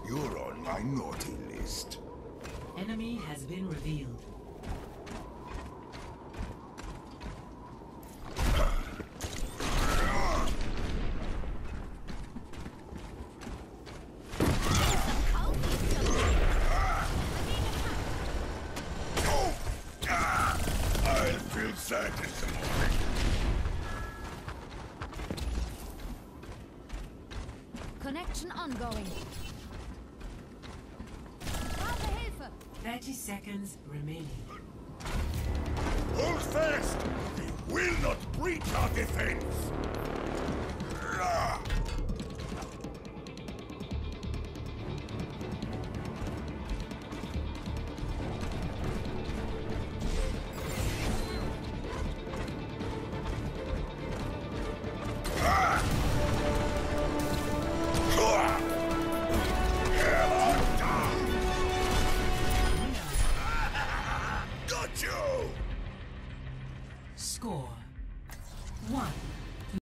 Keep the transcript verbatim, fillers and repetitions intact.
You're on my naughty list. Enemy has been revealed. I'll feel sad in the morning. Connection ongoing. Brauche Hilfe. thirty seconds remaining. Hold fast! We will not breach our defense! Ah! Score one